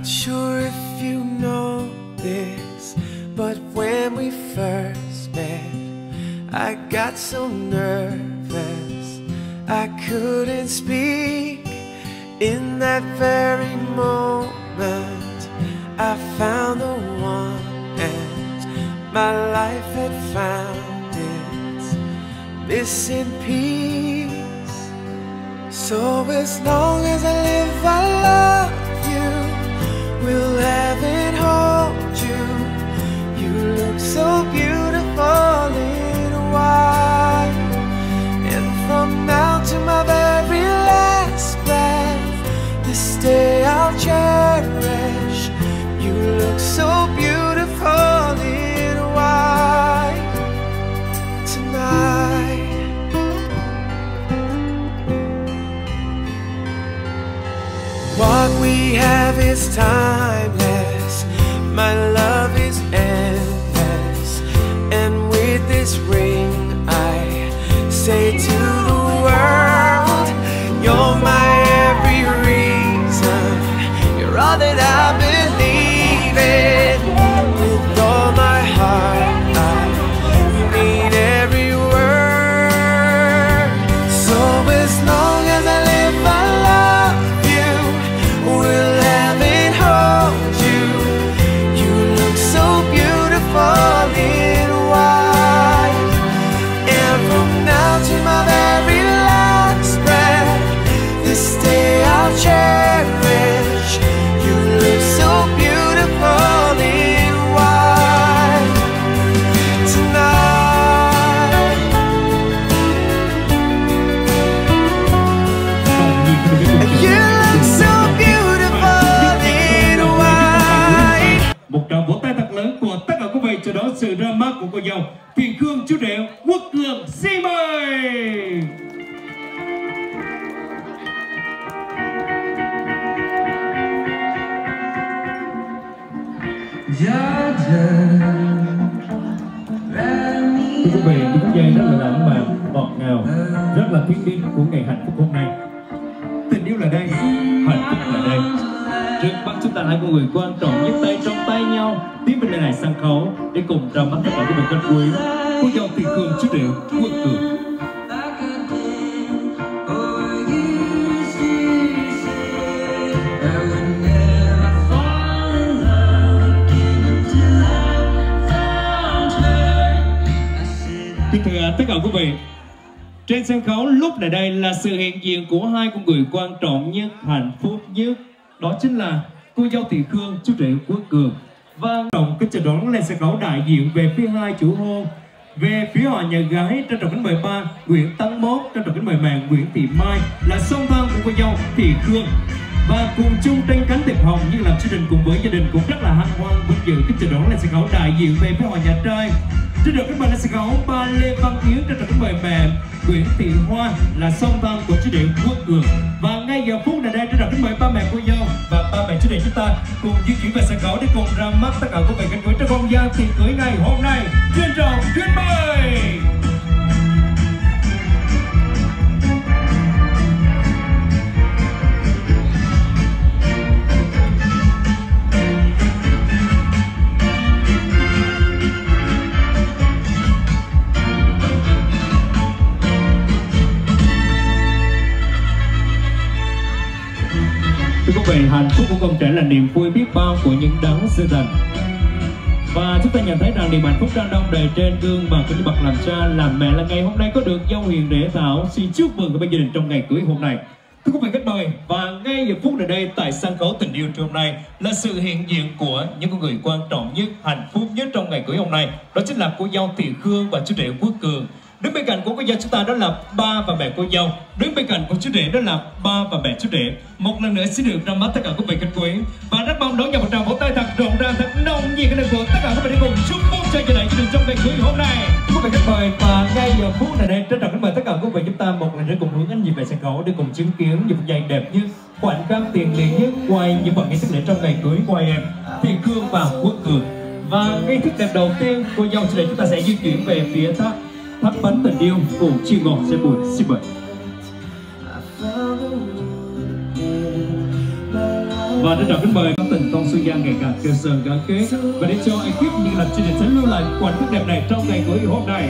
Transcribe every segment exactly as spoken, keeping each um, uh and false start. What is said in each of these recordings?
Not sure if you know this, but when we first met, I got so nervous I couldn't speak. In that very moment I found the one, and my life had found its missing piece. So as long as I live, I love you, will have and hold you. You look so beautiful in white, and from now to my very last breath, this day I'll cherish. You look so beautiful in white tonight. What we have is timeless, my love is endless, and with this ring I say to the world, you're my every reason, you're all that I believe in. With all my heart I mean every word. So as long as I live, I love you, will have and hold you. You look so beautiful in white, and from now to my very last breath, this day I'll cherish. You look so beautiful in white tonight. You look so beautiful in white. Một tràng vỗ tay thật lớn của tất cả quý vị cho đón sự ra mắt của cô dâu Thiện Khương chú rể Quốc Cường. Xin mời. Thưa quý vị, những phút giây rất là lãng mạn, ngọt ngào, rất là thiêng liêng của ngày hạnh phúc hôm nay. Tình yêu là đây, hạnh phúc là đây. Trước mắt chúng ta hãy có người quan trọng nhất tay trong tay nhau tiến bên này sân khấu để cùng ra mắt tất cả quý vị khách quý. Cô dâu Thiện Khương chú rể Quốc Cường. Kính thưa tất cả quý vị, trên sân khấu lúc này đây là sự hiện diện của hai con người quan trọng nhất, hạnh phúc nhất, đó chính là cô dâu Thiện Khương chú rể Quốc Cường. Và trọng kính chào đón lên sân khấu đại diện về phía hai chủ hôn. Về phía họ nhà gái, trân trọng kính mời ba Nguyễn Tấn Mốt, trân trọng kính mời mẹ Nguyễn Thị Mai là song thân của cô dâu Thiện Khương. Và cùng chung trên cánh tiệp hồng như làm chương trình cùng với gia đình cũng rất là hân hoan vinh dự kính chào đón lên sân khấu đại diện về phía họ nhà trai. Trân trọng kính mời lên sân khấu ba Lê Văn Yến, trân trọng kính mời mẹ Nguyễn Thị Hoa là song thân của chú rể Quốc Cường. Và ngay giờ phút này đây trân trọng kính mời ba mẹ cô dâu và ba mẹ chú rể chúng ta cùng di chuyển về sân khấu để cùng ra mắt tất cả quý vị khách quý trong không gian tiệc cưới ngày hôm nay. Trân trọng kính mời. Thưa quý vị, hạnh phúc của con trẻ là niềm vui biết bao của những đấng sinh thành. Và chúng ta nhận thấy rằng niềm hạnh phúc đang đong đầy trên gương mặt của những bậc làm cha làm mẹ là ngày hôm nay có được dâu hiền rể thảo. Xin chúc mừng các bên gia đình trong ngày cưới hôm nay. Thưa quý vị khách mời, và ngay giờ phút này đây tại sân khấu tình yêu trưa hôm nay là sự hiện diện của những con người quan trọng nhất, hạnh phúc nhất trong ngày cưới hôm nay, đó chính là cô dâu Thiện Khương và chú rể Quốc Cường. Đứng bên cạnh của cô dâu chúng ta đó là ba và mẹ cô dâu. Đứng bên cạnh của chú rể đó là ba và mẹ chú rể. Một lần nữa xin được ra mắt tất cả quý vị khách quý và rất mong đón nhận một tràng vỗ tay thật rộn ràng, thật nồng nhiệt cái của tất cả quý vị để cùng chúc mừng cho gia đình chương trình trong ngày cưới hôm nay. Quý vị khách mời, và ngay giờ phút này đây trân trọng kính mời tất cả quý vị chúng ta một lần nữa cùng hướng ánh nhìn về sân khấu để cùng chứng kiến những phút giây đẹp nhất, khoảnh khắc tiền liệt nhất quay những phần nghi thức lễ trong ngày cưới của hai em Thiện Khương và Quốc Cường. Và nghi thức đẹp đầu tiên cô dâu chú rể chúng ta sẽ di chuyển về phía tháp thắp bánh tình yêu cùng chiêu ngọt sẽ buồn. Xin mời. Và trân trọng kính mời tất tình con Xuân Giang ngày càng kêu sơn gắn kết và để cho ekip như làm chương trình sẽ lưu lại khoảnh khắc đẹp này trong ngày cưới hôm nay.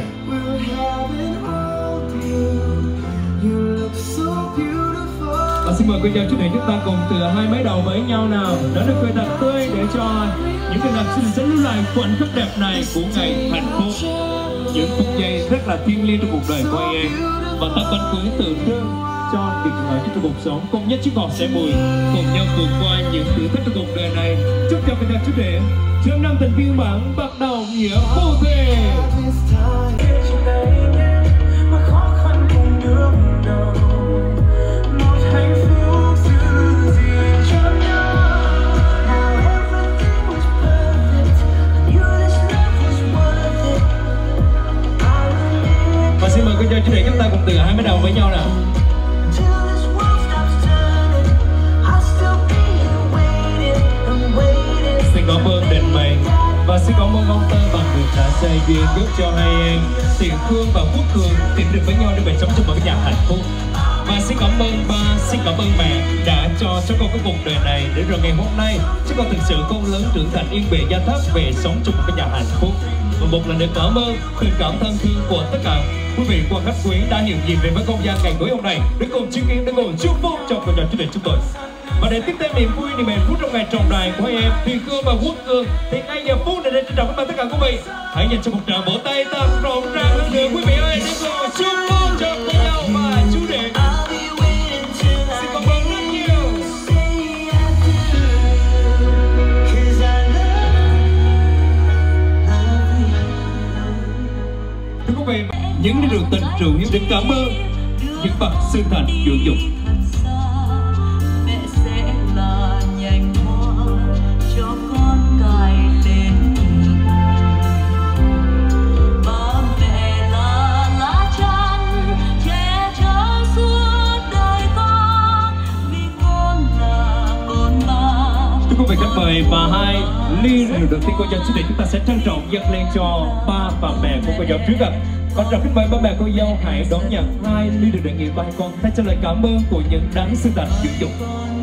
Và xin mời quý vị chú để chúng ta cùng từ hai máy đầu với nhau nào, đón được cười thật tươi để cho những người làm chương trình sẽ lưu lại khoảnh khắc đẹp này của ngày hạnh phúc, những phút giây rất là thiêng liêng trong cuộc đời của em và tấm bánh cưới tượng trưng cho việc lợi trong cuộc sống cùng nhất chiếc ngọt sẽ mùi cùng nhau vượt qua những thử thách trong cuộc đời này. Chúc cho quý vị chú để chương năm tình viên mãn bắt đầu nghĩa phu thề. Và xin mời quý vị chú để chúng ta cùng từ hai máy đầu với nhau nào. Xin cảm ơn định mệnh và xin cảm ơn ông Tơ bằng việc đã xây duyên giúp cho hai em Tiền Khương và Quốc Cường tìm được với nhau để về sống trong một nhà hạnh phúc. Và xin cảm ơn ba, xin cảm ơn mẹ đã cho cho con cái cuộc đời này để rồi ngày hôm nay chúng con thực sự con lớn trưởng thành yên bề gia thất về sống trong một cái nhà hạnh phúc. Và một lần nữa cảm ơn tình cảm thân thương của tất cả quý vị quan khách quý đã hiện diện về với không gian ngày cưới hôm nay để cùng chứng kiến, để cùng chúc phúc cho cuộc đời chương trình chúng tôi. Và để tiếp thêm niềm vui, niềm hạnh phúc trong ngày trọng đại của hai em Thùy Cương và Quốc Cường thì ngay giờ phút này đây trân trọng cảm ơn tất cả quý vị. Hãy dành cho một tràng vỗ tay thật rộn ràng hơn nữa quý vị ơi, để cùng chúc phúc cho cô nhau và chú rể. Xin cảm ơn rất nhiều. Thưa quý vị, những đi đường tình trường hiếu đến cảm ơn những bậc sinh thành dưỡng dục. Quý vị khách mời và hai ly rượu đầu tiên của dâu chú để chúng ta sẽ trân trọng dâng lên cho ba và mẹ của cô dâu trước ạ. Còn trọng khách mời ba mẹ cô dâu hãy đón nhận hai ly rượu đề nghị ba con thay cho lời cảm ơn của những đấng sinh thành dưỡng dục.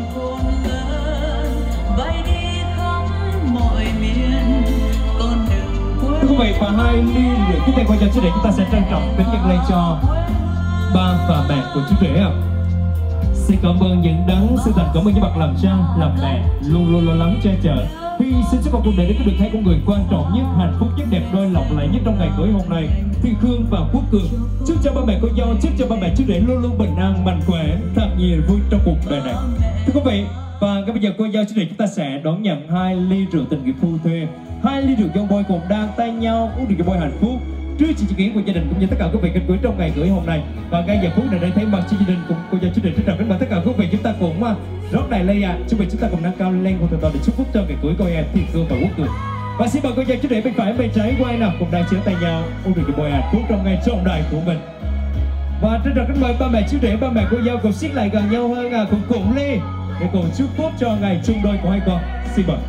Thưa quý vị và hai ly rượu tiếp theo của dâu chú để chúng ta sẽ trân trọng kính dâng lên cho ba và mẹ của chú rể ạ. Xin cảm ơn những đấng sinh thành, cảm ơn những bậc làm cha, làm mẹ luôn luôn lo lắng che chở, hy sinh cho con cuộc đời để có được hai con người quan trọng nhất, hạnh phúc nhất, đẹp đôi lộng lẫy nhất trong ngày cưới hôm nay, Thùy Khương và Quốc Cường. Chúc cho ba mẹ cô dâu, chúc cho ba mẹ chú rể luôn luôn bình an, mạnh khỏe, thật nhiều vui trong cuộc đời này. Thưa quý vị, và ngay bây giờ cô dâu chú rể chúng ta sẽ đón nhận hai ly rượu tình nghĩa phu thê, hai ly rượu dông bôi cùng đang tay nhau uống rượu dông bôi hạnh phúc trước sự chứng kiến của gia đình cũng như tất cả quý vị khách quý trong ngày cưới hôm nay. Và ngay giờ phút này đây thấy mặt cho gia đình cùng cô dâu chú rể trân trọng kính mời tất cả quý vị chúng ta cùng rót đầy ly ạ. Chuẩn bị chúng ta cùng nâng cao lên cùng để chúc phúc cho ngày cưới của em Thùy Cương và Quốc Cường. Và xin mời cô dâu chú rể bên phải bên trái quay nào cùng đang chia tay nhau uống rượu dông bôi hạnh phúc trong ngày trọng đại của mình. Và trân trọng kính mời ba mẹ chú rể, ba mẹ cô dâu cùng xích lại gần nhau hơn à, cùng cùng ly để cùng chúc phúc cho ngày chung đôi của hai con. Xin mời.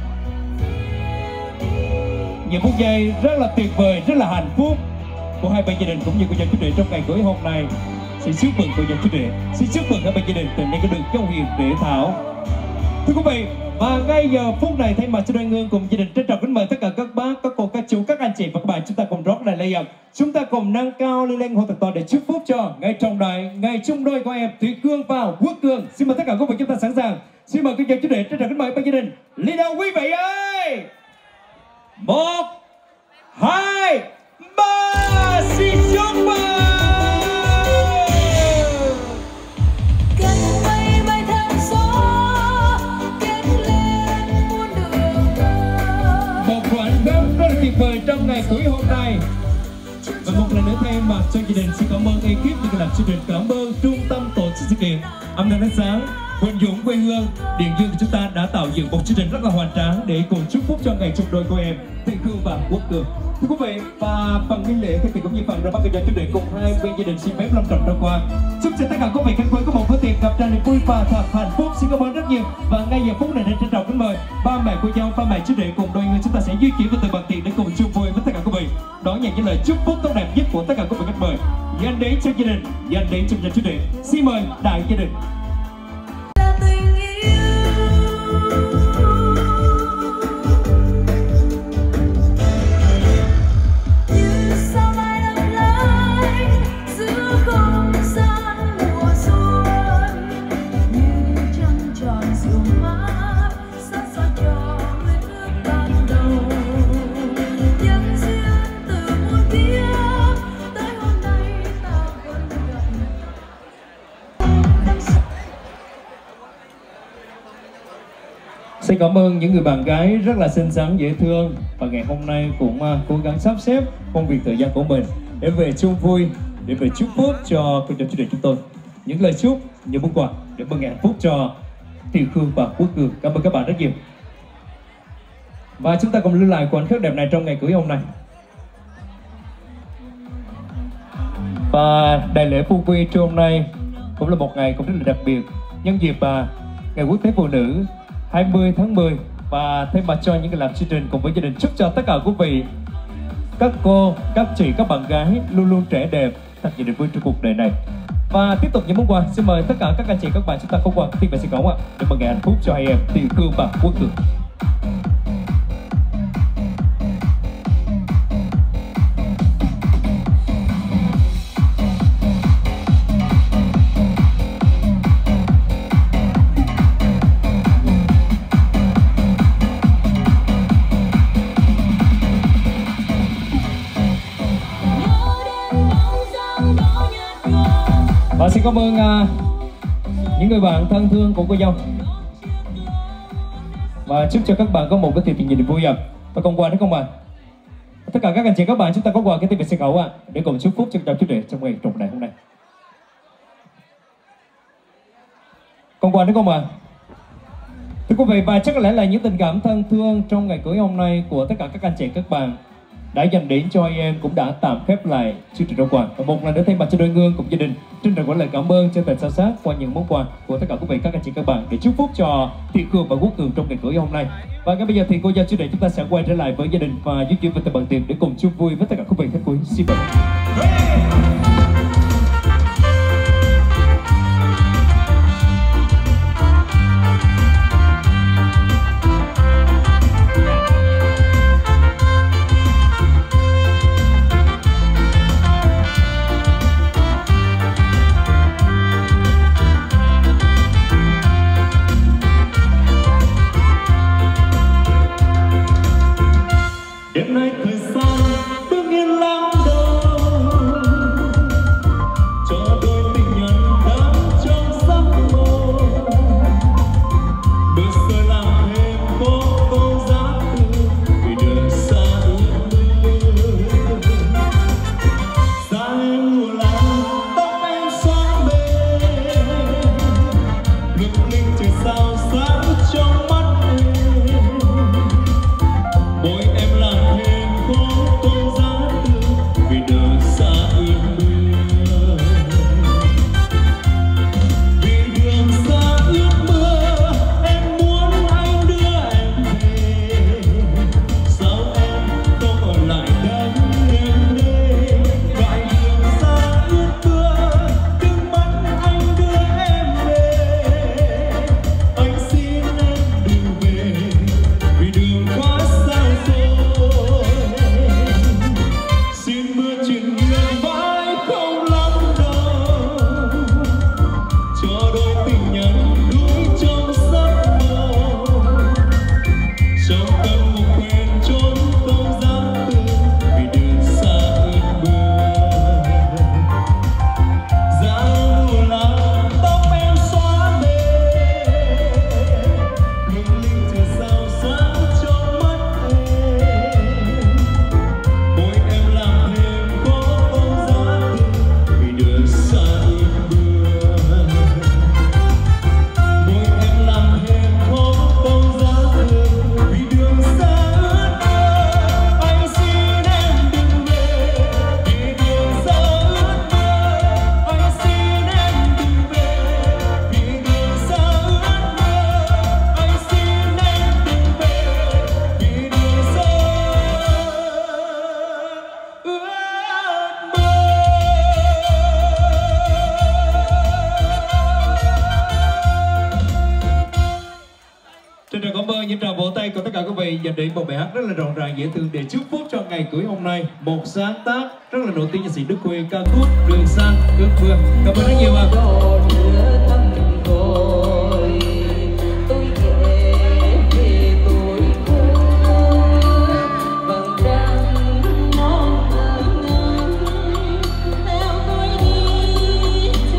Những phút giây rất là tuyệt vời, rất là hạnh phúc của hai bên gia đình cũng như của gia chú rể trong ngày cưới hôm nay. Xin chúc mừng cô gia chú rể, xin chúc mừng hai bên gia đình từ nay có được dâu hiền rể thảo. Thưa quý vị, và ngay giờ phút này thay mặt cho đoàn Hương cùng gia đình trân trọng kính mời tất cả các bác, các cô, các chú, các anh chị và các bạn chúng ta cùng rót đầy ly ạ. Chúng ta cùng nâng cao ly lên hôn thật to để chúc phúc cho ngày trọng đại, ngày chung đôi của em Thùy Cương và Quốc Cường. Xin mời tất cả quý vị chúng ta sẵn sàng. Xin mời cô gia chú rể trân trọng kính mời bên gia đình. Ly đâu quý vị ơi. Một, hai, ba, xin chúc mừng. Một khoảnh khắc rất là tuyệt vời trong ngày cưới hôm nay. Và một lần nữa thay mặt cho gia đình xin cảm ơn ekip như làm chương trình, cảm ơn trung tâm tổ chức sự kiện âm thanh ánh sáng Huỳnh Dũng quê hương Điện Dương của chúng ta đã tạo dựng một chương trình rất là hoành tráng để cùng chúc phúc cho ngày chung đôi của em Thùy Cương và Quốc Cường. Thưa quý vị, và phần nghi lễ thì cũng như phần ra mắt cho chương trình cùng hai bên gia đình xin phép long trọng trôi qua. Chúc cho tất cả quý vị khách quý có một bữa tiệc gặp tràn niềm vui và thật hạnh phúc. Xin cảm ơn rất nhiều. Và ngay giờ phút này nên trân trọng kính mời ba mẹ cô dâu, ba mẹ chú rể cùng đôi người chúng ta sẽ di chuyển vào từ bàn tiệc để cùng chung vui với tất cả quý vị, đón nhận những lời chúc phúc tốt đẹp nhất của tất cả quý vị khách mời dành đến cho gia đình, dành đến cho gia chú rể. Xin mời đại gia đình. Xin cảm ơn những người bạn gái rất là xinh xắn dễ thương và ngày hôm nay cũng uh, cố gắng sắp xếp công việc thời gian của mình để về chung vui, để về chúc phúc cho chương trình chúng tôi. Những lời chúc, những món quà để mừng ngày hạnh phúc cho Thiều Khương và Quốc Cường. Cảm ơn các bạn rất nhiều. Và chúng ta cùng lưu lại khoảnh khắc đẹp này trong ngày cưới hôm nay. Và đại lễ Phu Quy trưa hôm nay cũng là một ngày cũng rất là đặc biệt, nhân dịp uh, ngày Quốc tế Phụ nữ hai mươi tháng mười, và thay mặt cho những người làm chương trình cùng với gia đình chúc cho tất cả quý vị, các cô, các chị, các bạn gái luôn luôn trẻ đẹp, thật nhiều niềm vui trong cuộc đời này. Và tiếp tục những món quà, xin mời tất cả các anh chị các bạn chúng ta có quà tiên và xin cổng ạ, để mừng ngày hạnh phúc cho hai em Thiều Khương và Quốc Cường. Và xin cảm ơn uh, những người bạn thân thương của cô dâu, và chúc cho các bạn có một cái tiệc tình niềm vui ạ. Và còn quà nữa không ạ? Tất cả các anh chị các bạn chúng ta có quà cái tiệc về sân khấu ạ, để cùng chúc phúc cho chào chúc đệ trong ngày trọng đại hôm nay. Còn quà nữa không ạ? Thưa quý vị, và chắc có lẽ là những tình cảm thân thương trong ngày cưới hôm nay của tất cả các anh chị các bạn đã dành đến cho anh em cũng đã tạm khép lại chương trình trao quà. Và một lần nữa thay mặt cho đôi ngương cùng gia đình trân trọng gửi lời cảm ơn chân thành sâu sắc qua những món quà của tất cả quý vị các anh chị các bạn để chúc phúc cho Thiều Khương và Quốc Cường trong ngày cưới hôm nay. Và ngay bây giờ thì cô dâu chương trình chúng ta sẽ quay trở lại với gia đình và di chuyển về tận bàn tiệc để cùng chung vui với tất cả quý vị khách quý. Xin mời. Đêm nay thời gian đứng yên lặng đâu, cho đôi tình nhân đang trong giấc mơ. Đôi sợi làm thêm có câu giá từ vì đời xa ước mơ. Da em mùa lan, tóc em xóa mềm, lung linh trời sao sáng trong mắt em. Môi em làm thêm có câu giá từ vì đời xa ước mơ. Vì đường xa ước mơ, em muốn anh đưa em về. Sao em không ở lại đây em đây? Đoạn đường xa ước mơ, đừng bắt anh đưa em về. Anh xin em đừng về, vì đường quá xa rồi. Xin mưa chuyện người mãi không lắm đâu, cho đôi tình nhân đuối trong giấc mơ. Trong tâm một quên trốn câu giá từ vì đường xa ước mơ. Da mùa lan, tóc em xóa mềm, lung linh trời sao sáng trong mắt em. Môi em làm thêm có câu giá từ vì đường xa ước mơ. Môi em làm thêm có câu giá từ vì đường xa ước mơ. Anh xin em đừng về, vì đường xa ước mơ. Anh xin em đừng về, vì đường xa ước mơ. Anh xin em đừng về, vì đường xa ước mơ. Trân trọng cảm ơn những tràng vỗ tay của tất cả quý vị dành đến một bài hát rất là rộn ràng dễ thương để chúc phúc cho ngày cưới hôm nay. Một sáng tác rất là nổi tiếng, nhạc sĩ Đức Khuê, ca khúc Đường Xa Ước Mơ. Cảm ơn rất nhiều ạ.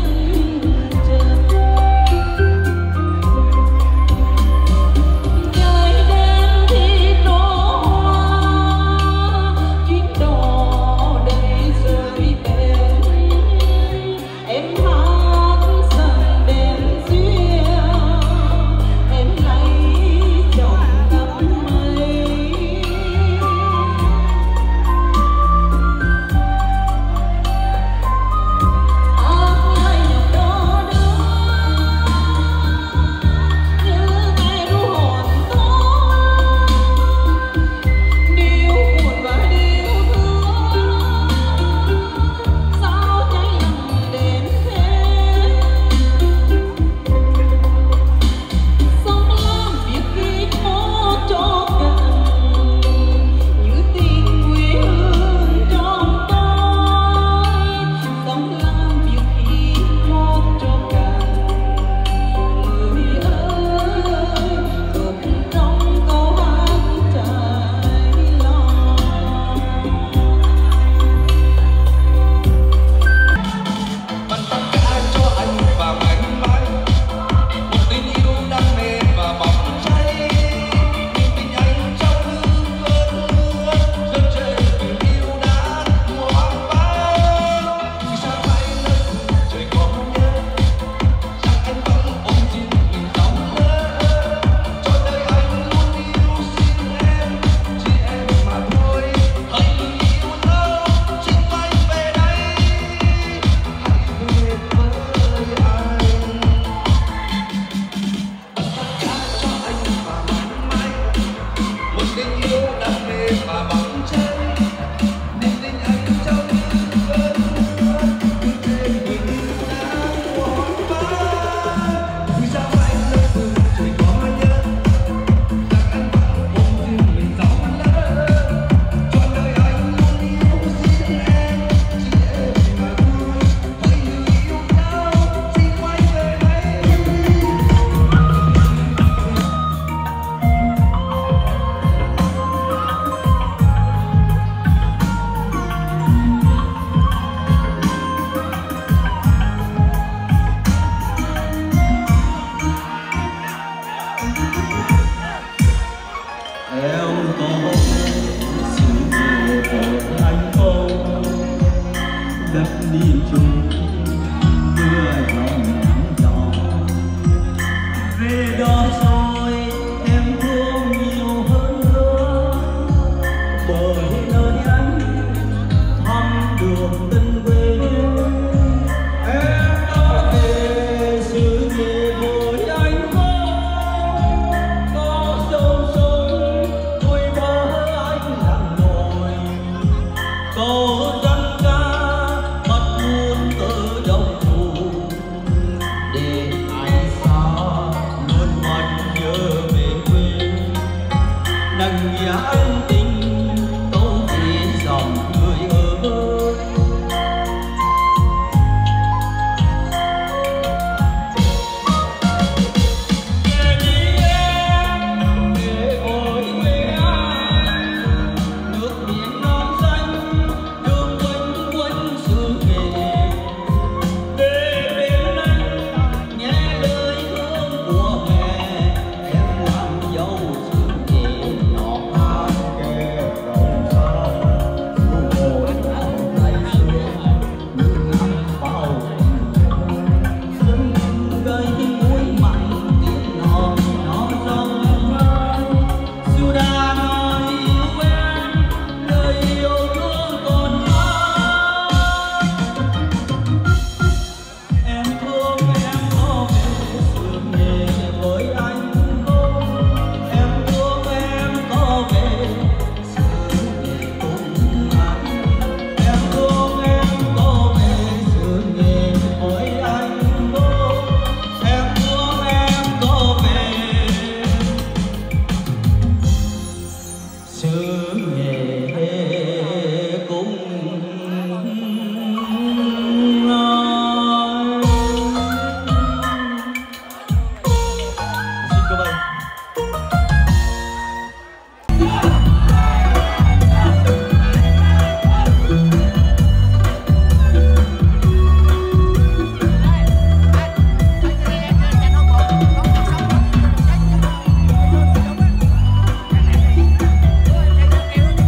Hãy em có sự về của anh không đất đi chung mưa gió nắng gió về đó rồi em thương nhiều hơn nữa bởi nơi anh thăm được tình quê em đã về sự về với anh không có sâu sâu đôi bờ anh làm nổi câu dân ca bắt buồn từ đồng thủ để ai xa luôn mắt nhớ về quê nắng nhà anh tình câu chỉ dòng người ơi về đi em về ôi quê anh nước biển non xanh đường quanh quanh xứ nghệ về bên anh nghe lời thương của mẹ em làm dâu xứ nghệ nhỏ hát kề rồng xa thu hồi tay xưa nước ngắm bao dân gây muối mặn tiếng nói nó trong dù đã nói yêu em lời yêu thương còn mãi em thương em có về sự nghề với anh không em thương em có về sự nghề cùng anh em thương em có về sự nghề với anh không em thương em có về sự nghề cùng ai. Xin cảm ơn. Hãy subscribe cho kênh Ghiền Mì Gõ để không bỏ lỡ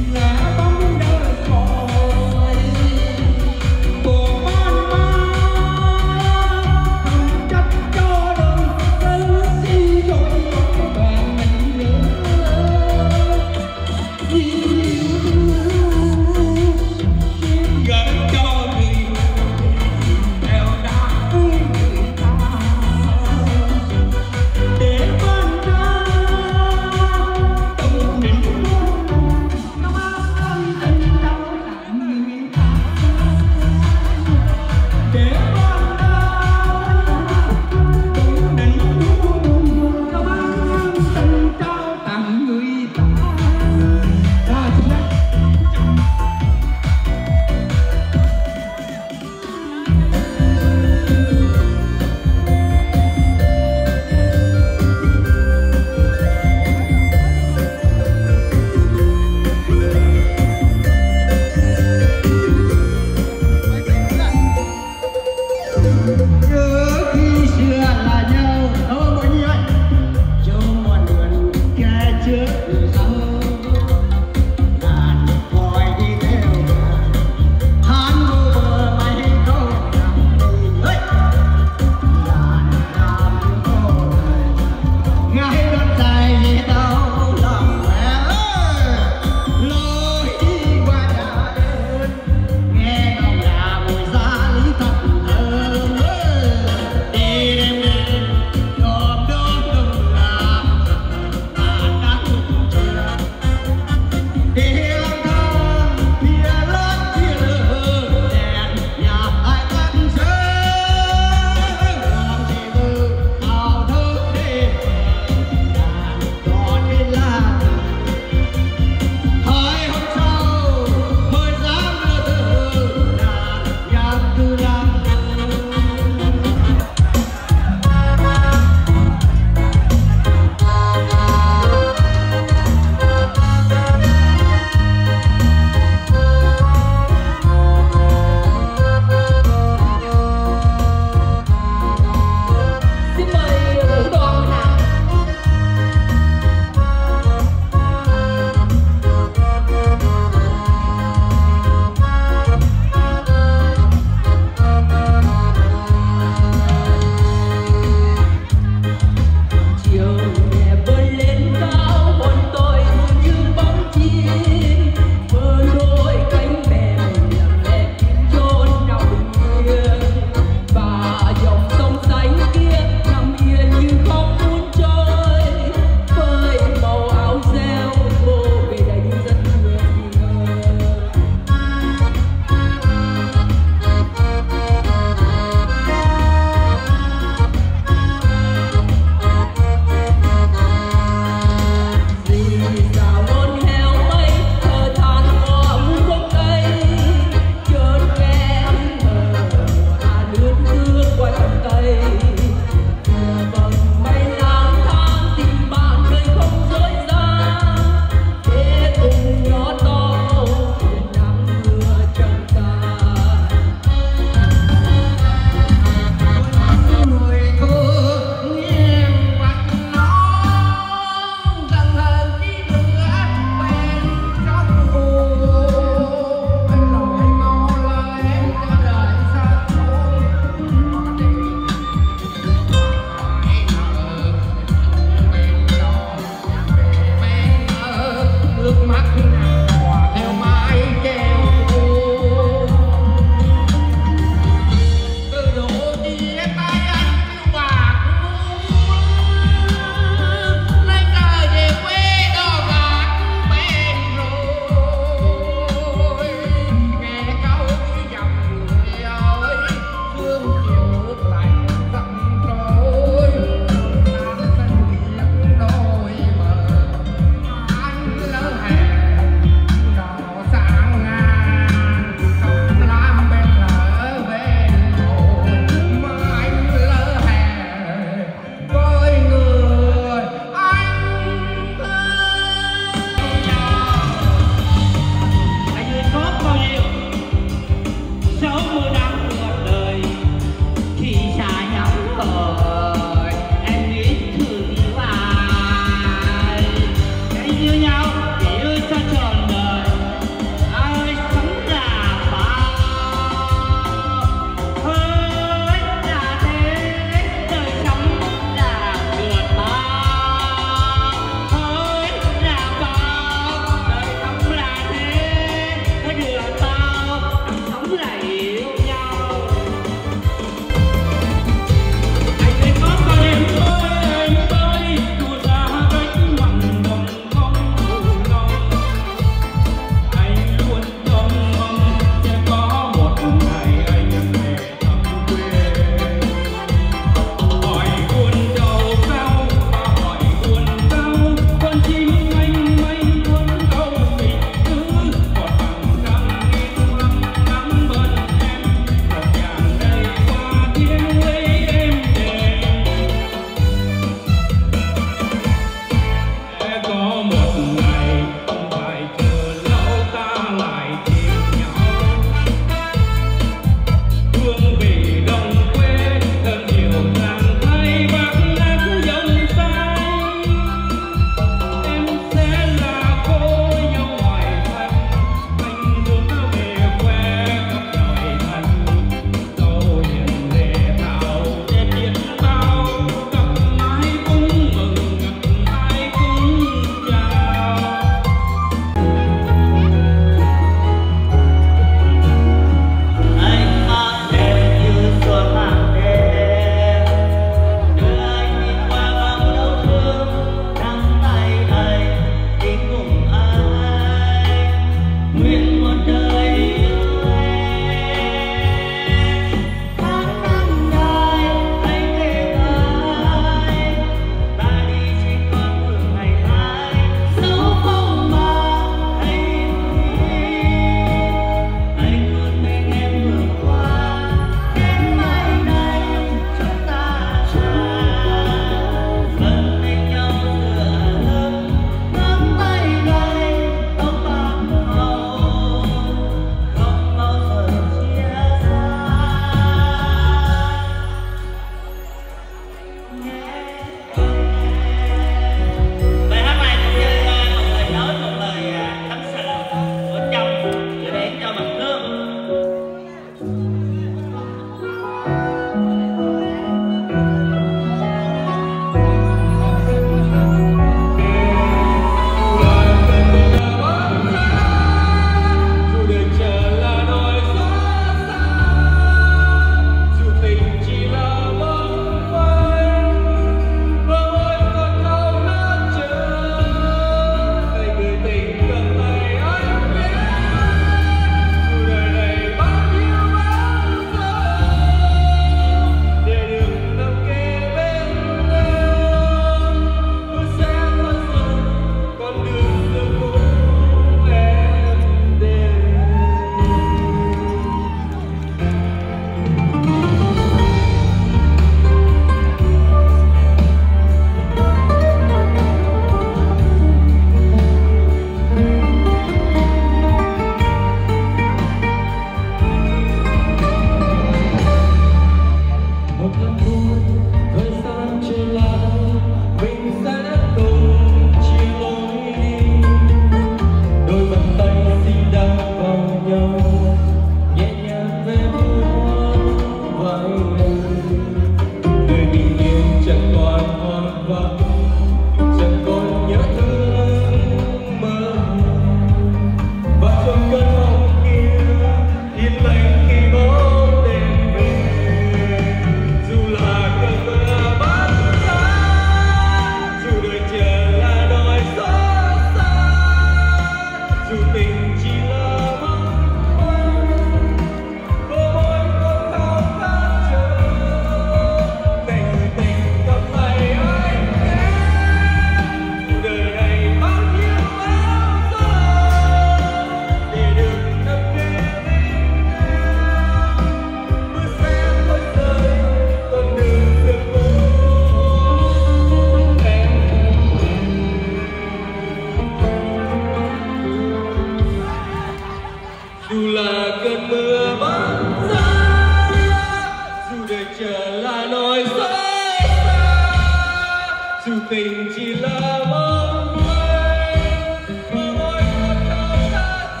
tình chỉ là mong mây mà mỗi con không đã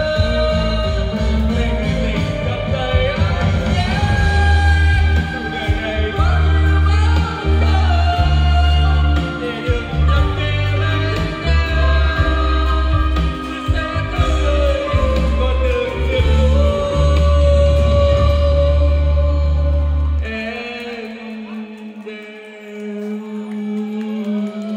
chờ để người tình gặp lại anh nhé. Dù đời này bao nhiêu bão tố để được nắm tay bên nhau, tôi sẽ theo đuổi con đường riêng em.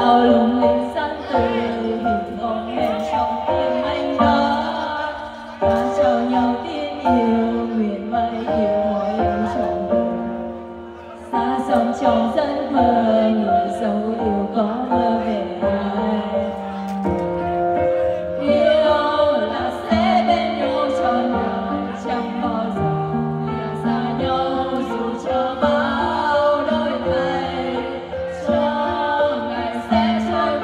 sao lung linh sáng tươi hình bóng em trong tim anh đó. Ta trao nhau tiếng yêu nguyện mãi yêu mỗi em trong đời. Xa sông trong giấc mơ người dấu yêu có mơ về ai. Yêu là sẽ bên nhau trọn đời chẳng bao giờ lìa xa nhau dù cho bao đổi thay. Cho ngày sẽ trôi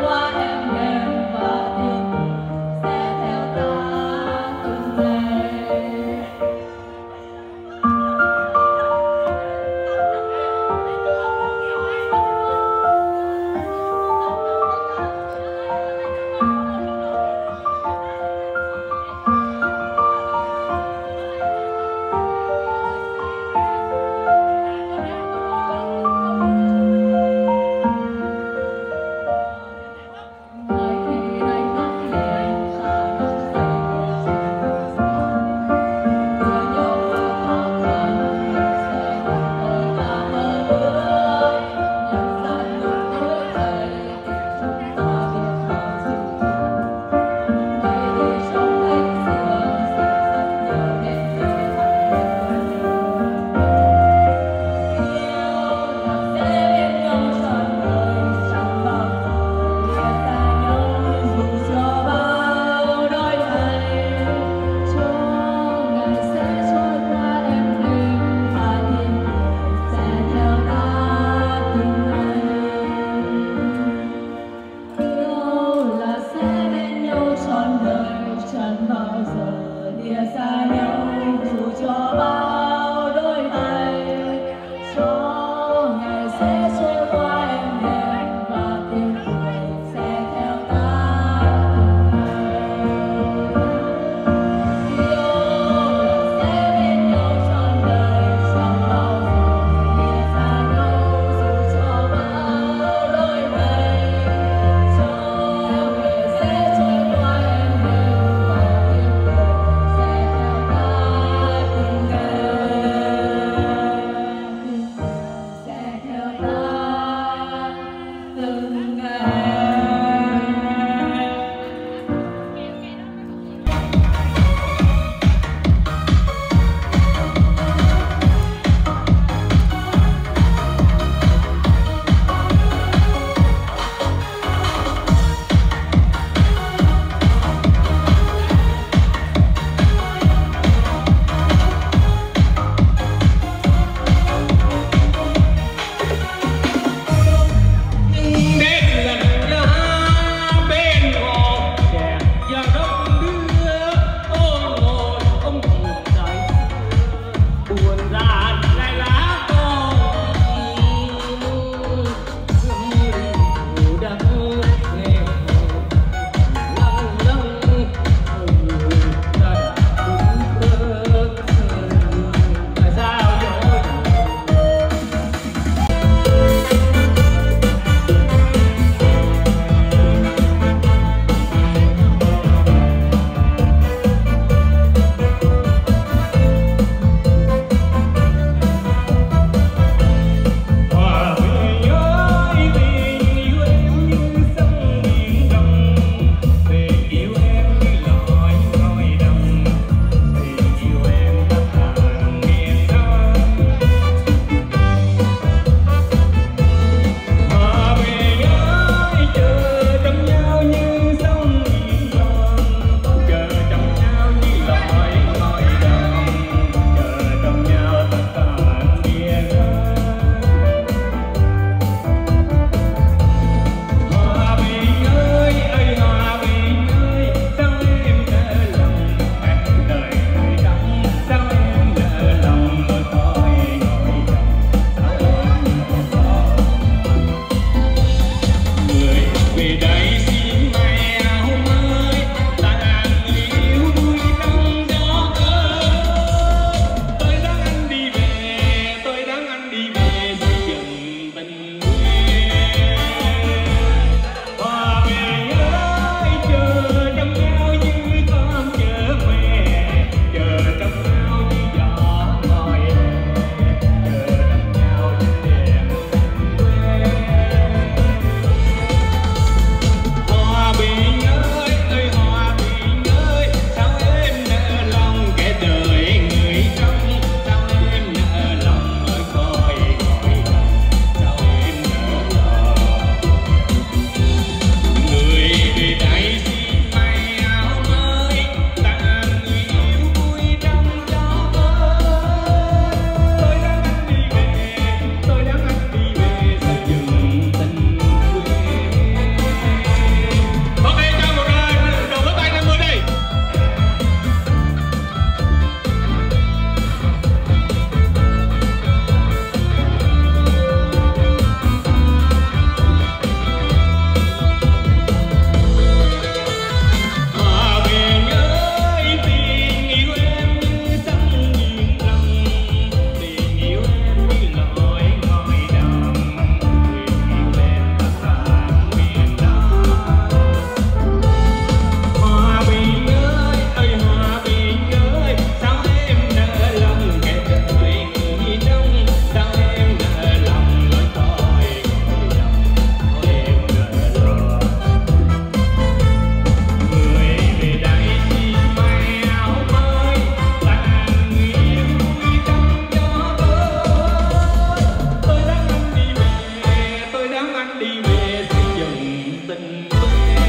đi về xây dựng tình quê.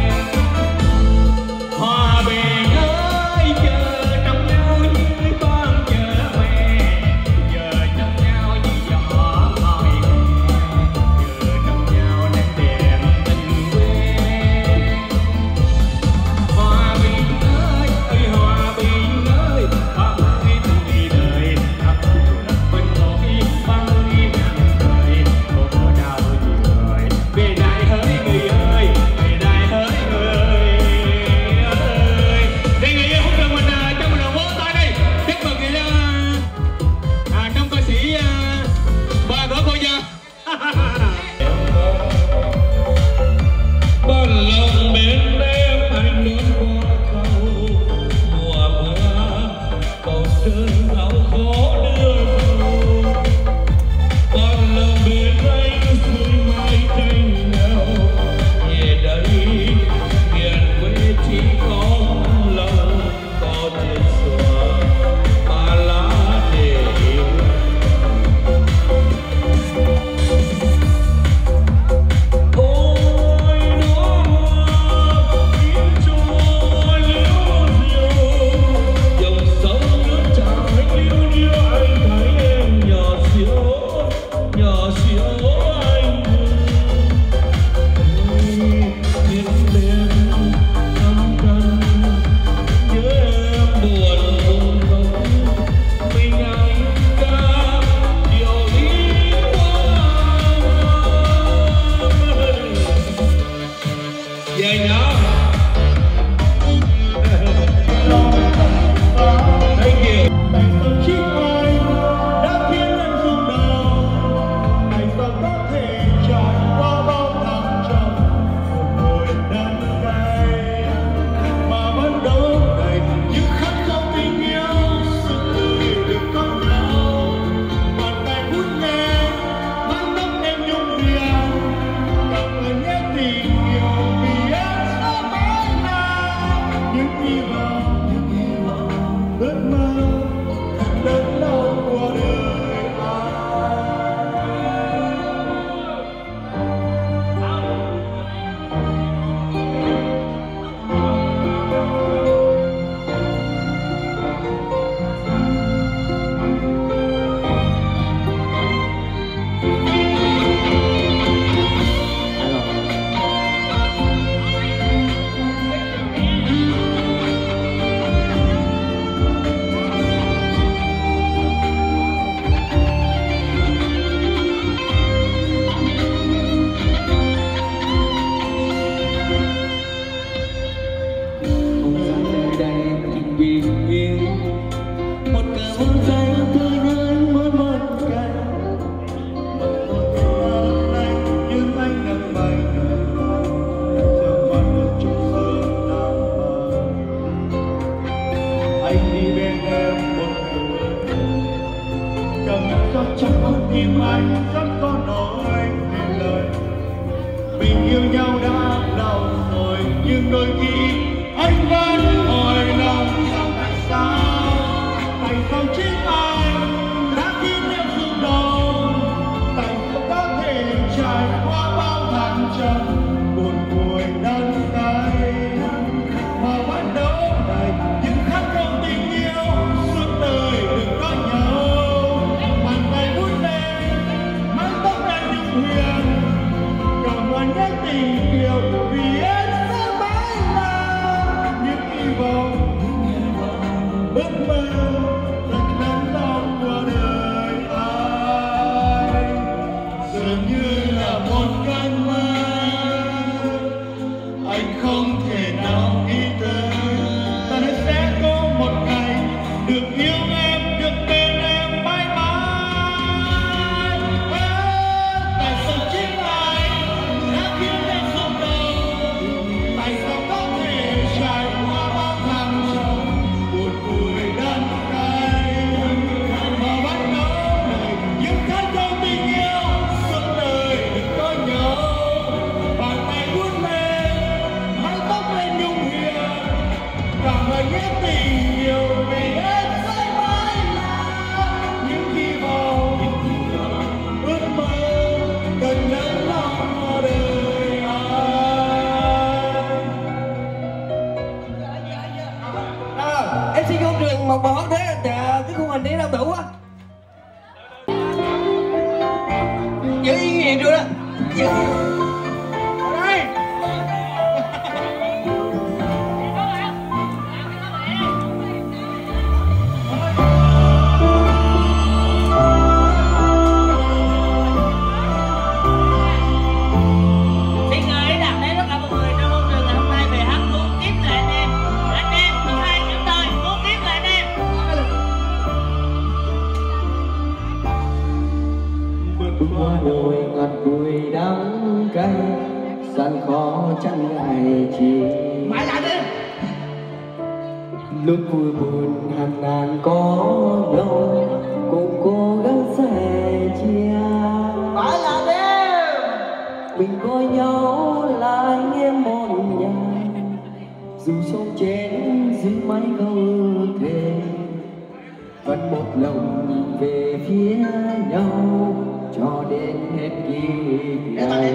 Hòa bình ơi chờ trong nhau như con chờ mẹ, chờ trong nhau như gió hỏi chờ trong nhau nét đẹp tình quê. Hòa bình ơi ơi hòa bình ơi, ba mươi tuổi đời khắp đất bên nỗi ba mươi ngàn đời khổ đau nhiều người. Về đại hỡi người ơi, về đại hỡi người ơi. Đây người yêu hút được mình à, cho mình đồng vỗ tay đây. Chúc mừng người yêu à, trong ca sĩ à, ba của cô gia. Ban lòng bên em anh luôn qua cầu mùa mưa cầu sơn đau khó đưa cầu. Ban lòng bên anh xuôi mãi tranh nhau về đây miền quê chỉ có lòng có trên xưa ba lá để yêu. Ôi nó khiến trôi liễu diều, dòng sông nước chảy liễu diều anh thấy em nhỏ xíu, nhỏ xíu anh biết đêm năm trần nhớ em buồn buồn không mình anh ca điều đi qua về nhớ. Thank you. Tại sao chiếc vai đã khiến anh rung động? Tại sao có thể trải qua bao tháng trầm một hồi đắng cay mà vẫn đâu đầy những khát khao tình yêu, sự tươi được con nhau. Bàn tay vuốt ve mái tóc em nhung viền, cảm ơn nhé tình yêu vì em sẽ mãi là những hy vọng, những hy vọng ước mơ lớn lao qua đời anh đi bên em một người, cầm cho chắc con tim anh rất có nói nên lời. Mình yêu nhau đã lâu rồi nhưng đôi khi anh vẫn hỏi lòng rằng tại sao, tại sao chính anh đã khiến em rung động, tại sao có thể trải qua bao tháng trầm buồn vui đắng cay mà vẫn đâu đầy những khát khao tình yêu suốt đời được có nhau. Bàn tay vuốt ve mái tóc em nhung huyền, cảm ơn nhé tình yêu vì em sẽ mãi là những gian khó chẳng ngại chi. Mãi lại đi. Lúc vui buồn hàng ngàn có nhau, cùng cố gắng sẻ chia. Mãi lại đi. Mình coi nhau là anh em một nhà, dù sống chết dưới mái câu thề, vẫn một lòng nhìn về phía nhau cho đến hết kiếp này.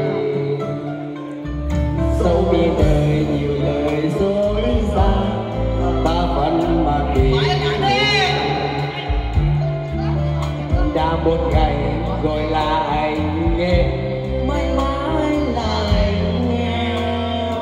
Sau khi đời nhiều lời dối gian, ta vẫn mà kể đã một ngày gọi lại nghe, mãi mãi là anh em.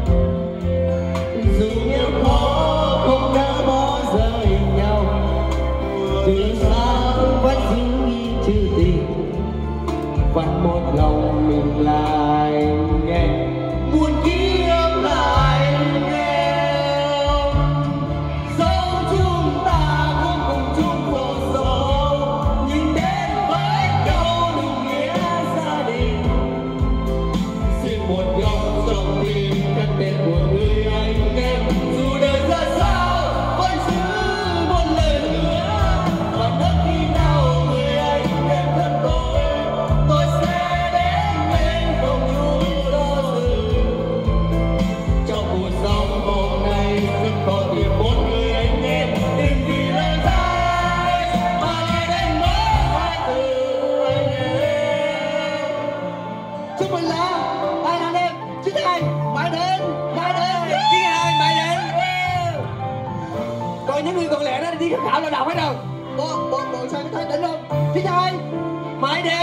Dù nhiều khó không đã bỏ rời nhau, từ xa vẫn giữ ghi chữ tình, vẫn một lòng mình là anh em. Muốn kiếp lại anh em, dẫu chúng ta không cùng chung cuộc sống, nhưng đến với nhau đúng nghĩa gia đình. Xin một góc trong tim cất tên của người anh em, dù đời ra sao vẫn giữ một lời hứa. Và bất khi nào người anh em thân tôi, tôi sẽ đến bên không chút do dự. Trong cuộc sống hôm nay rất khó tìm một người anh em, đừng vì lời dài mà để đánh mất hai từ anh em. Chúc mừng là hai anh em chín hai mãi đến mãi đến chín hai mãi đến. Còn những người còn lẻ đó đi khảo khảo lao động hết rồi. Bộ bộ bộ sao thấy đỉnh không? chín hai mãi đến.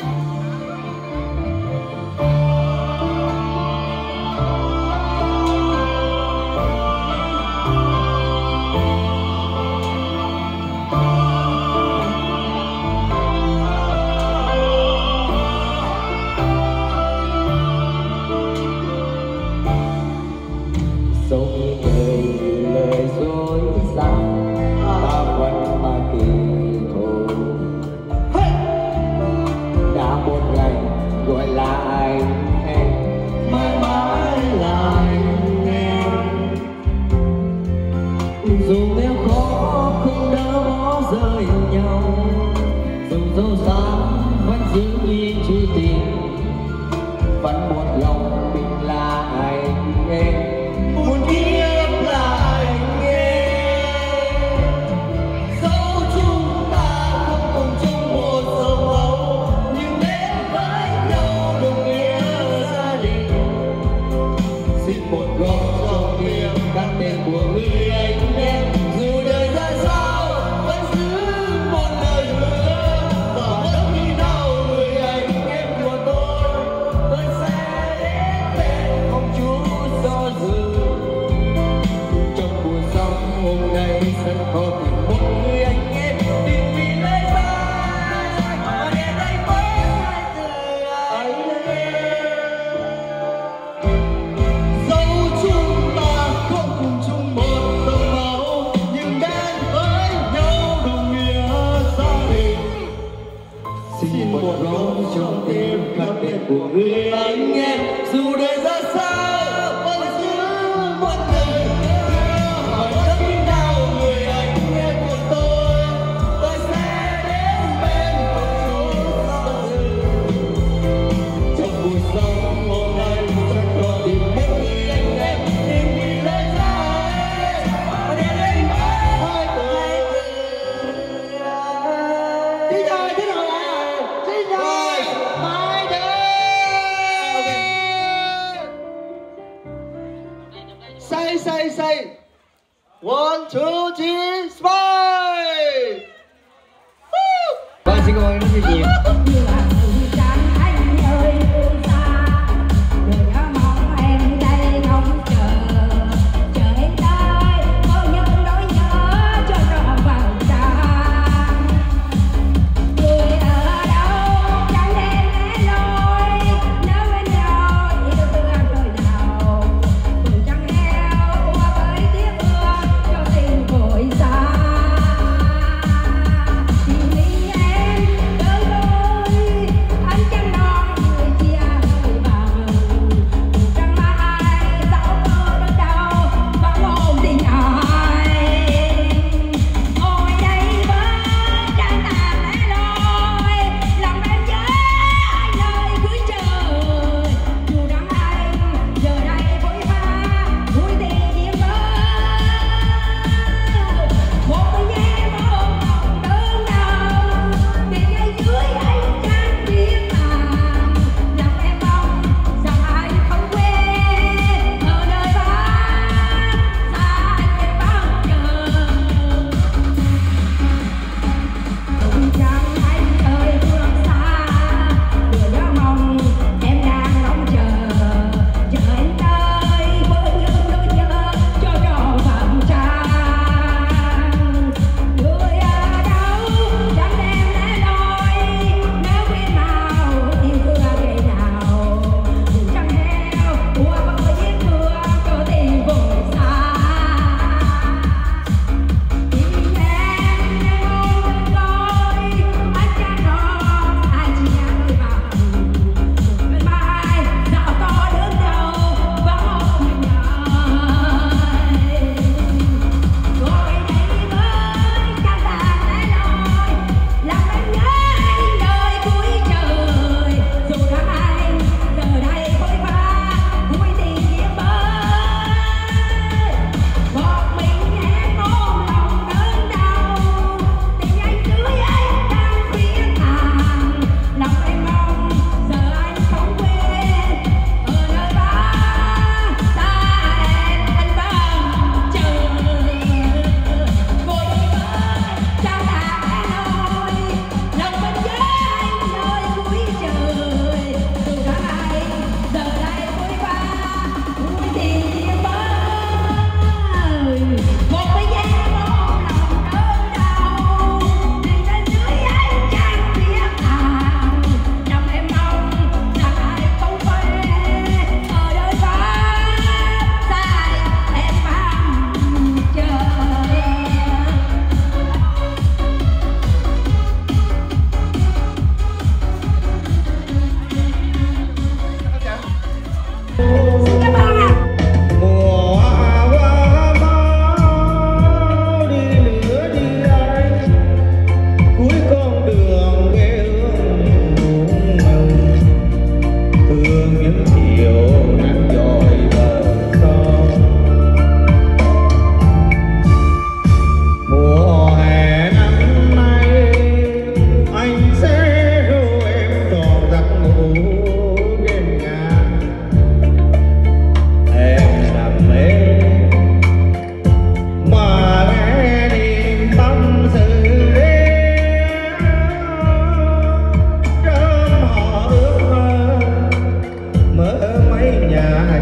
Sau khi đời nhiều lời dối gian, ta vẫn mà kỳ thổ. Đã một ngày gọi là anh em, mãi mãi là anh em. Dù nếu khó không đã bỏ rời nhau, dù dẫu xa vẫn giữ như chữ tình, vẫn một lòng mình là anh em. Muốn kiếp là anh em, dẫu chúng ta không cùng chung một dòng máu, nhưng đến với nhau đồng nghĩa gia đình. Xin một góc trong tim các tên của người anh em, dù đời ra sao vẫn giữ một lời hứa. Và bất khi nào người anh em của tôi, tôi sẽ đến bên không chút do dự. Trong cuộc sống hôm nay rất khó tìm một người anh em, đừng vì lời dài mà để đánh mất hai từ anh em. Dẫu chúng ta không cùng chung một dòng máu, nhưng đến với nhau đồng nghĩa gia đình. Xin một góc trong tim khắc tên của người anh em, dù đời ra sao vẫn giữ một lời hứa. Và bất khi nào người anh em của tôi, tôi sẽ đến bên không chút do dự. Trong cuộc sống hôm nay rất khó tìm một người anh em, đừng vì lời dài mà để đánh mất hai từ. Chín hai thế nào ạ? Chín hai mãi đến. Say say say. One two three smile. Vâng, xin cảm ơn rất nhiều. Hãy subscribe cho kênh Ghiền Mì Gõ để không bỏ lỡ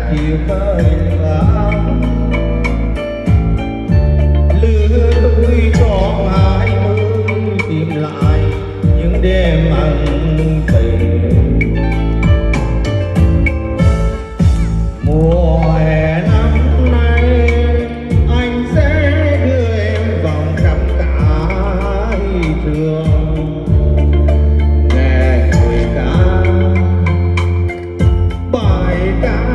chiều khơi vắng lứa đuôi tròn hai mươi tìm lại những đêm ân tình. Mùa hè năm nay anh sẽ đưa em vòng khắp cả trường nghe người ca bài ca